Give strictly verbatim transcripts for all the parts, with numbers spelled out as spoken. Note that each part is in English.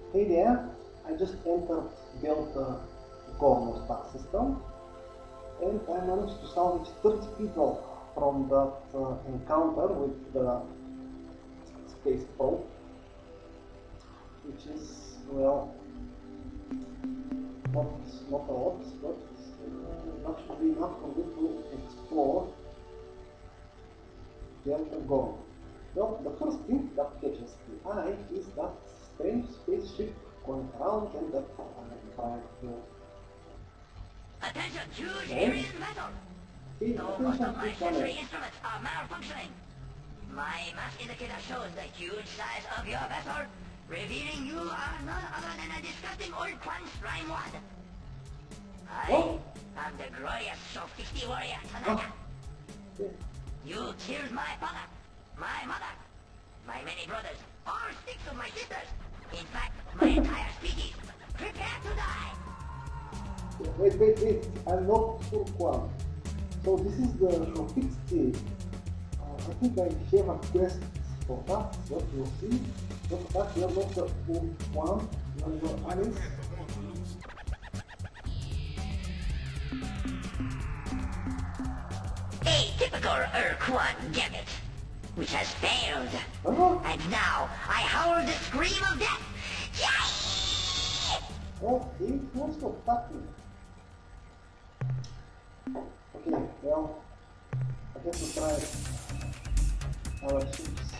Hey there, I just entered built a Gorno star system and I managed to salvage thirty people from that uh, encounter with the space probe, which is, well, not, not a lot, but uh, that should be enough for me to explore Delta Gorno. Well, the first thing that catches the eye is that strange spaceship going around and that I'm trying to... Attention, huge areas metal! Hey, No, most of my attention, sensory please, instruments are malfunctioning. My mass indicator shows the huge size of your vessel, revealing you are none other than a disgusting Ur-Quan slime wad. I oh. am the glorious Shofixti warrior, Tanaka. Yeah. You killed my father, my mother, my many brothers, all six of my sisters. In fact, my entire species. Prepare to die! Wait, wait, wait, I'm not Ur-Quan. So this is the Shofixti. Uh, I think I have a quest for that, what you'll see. But that you're not the Ur-Quan, you're the Alice. A typical Ur-Quan gambit, which has failed. Uh-huh. And now, I howl the scream of death! Yay! Well, it was not attacking. Okay, well, I guess we try our ships.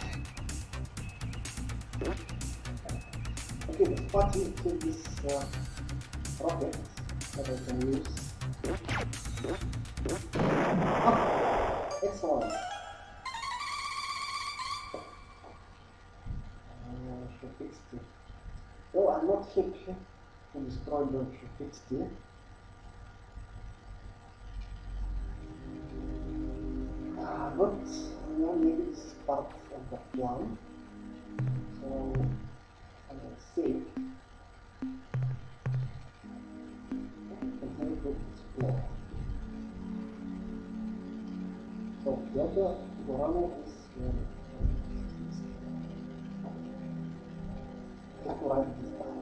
Okay, the spot here to this uh, rocket that I can use. Ah, excellent. Uh, Shofixti. Well, I'm not happy to destroy the Shofixti. Uh, but you know, maybe this is part of the plan. So I'm gonna save. Continue to explore. So the other Gorno is here. I have to write this down.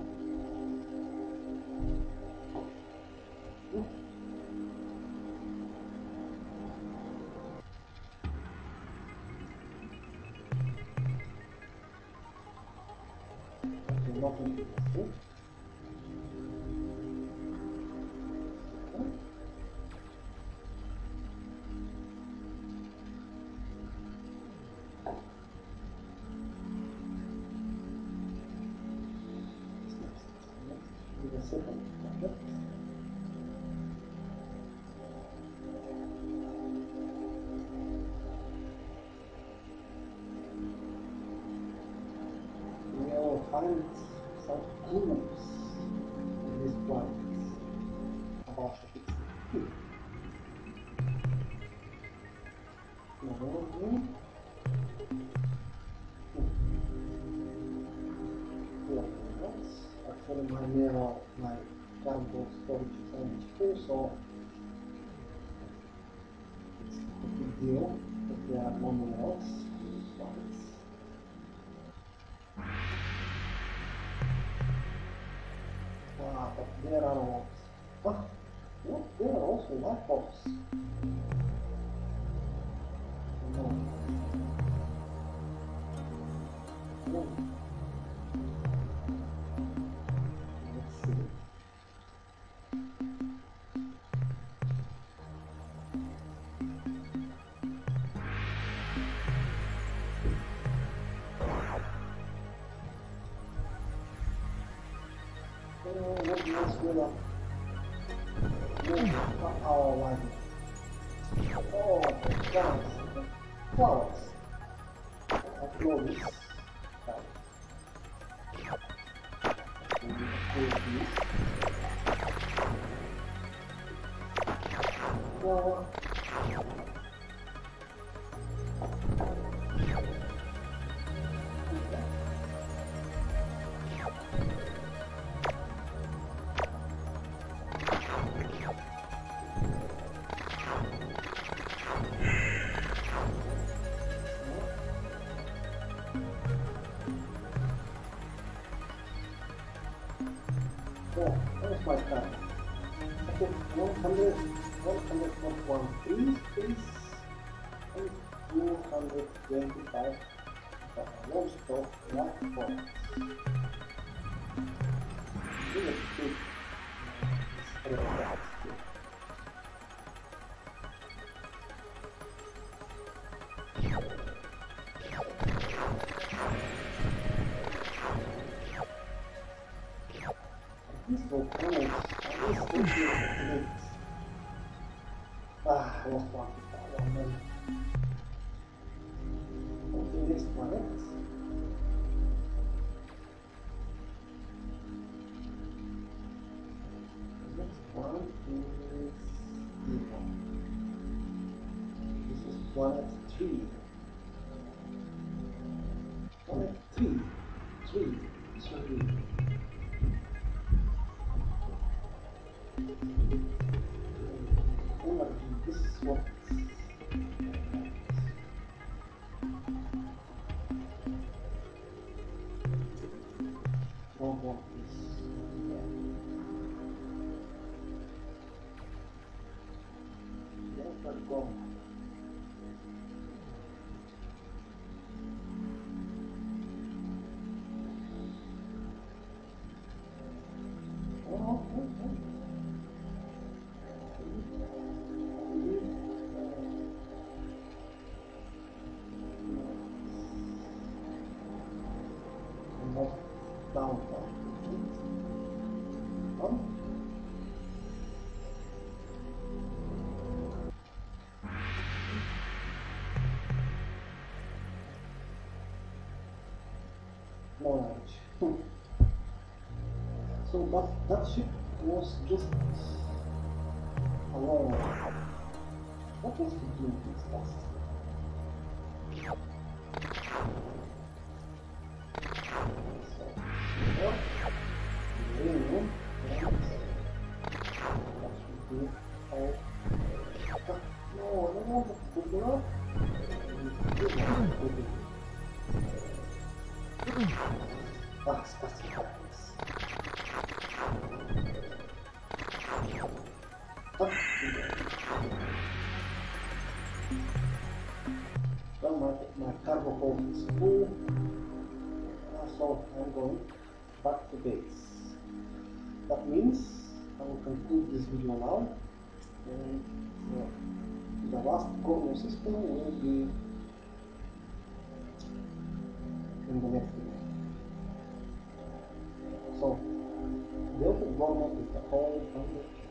Okay, nothing to see. The second project. We will find some clues in these plans about Shofixti. Actually, my mirror, my cargo storage is almost full, so it's a big deal that there are no more else. Ah, but there are also, ah, what? There are also life forms. No. No. Our life. Oh, guys, flowers. I know this. Flower. Yeah, where's my time? Okay, one hundred, one hundred forty-one trees, please, and two hundred twenty-five non-stop black forest. This is big. These volcanoes are these things. Ah, I lost one. One man. Okay, next planet. Next one is Ur-Quan. This is planet three. Planet three. Three. Three. Energy. This is what. Don't want this. Yeah. Yes, but go. Oh, okay, okay. Down, down. Down. No damage. So that that ship was just alone. What was he doing this fast? No, I don't want to put it up. Ah, it's that's nice. Well, my, my cargo hold is full, uh, so I'm going back to base. That means I will conclude this video now, and uh, the last Gorno system will be in the next video. So, the open Gorno is the whole one hundred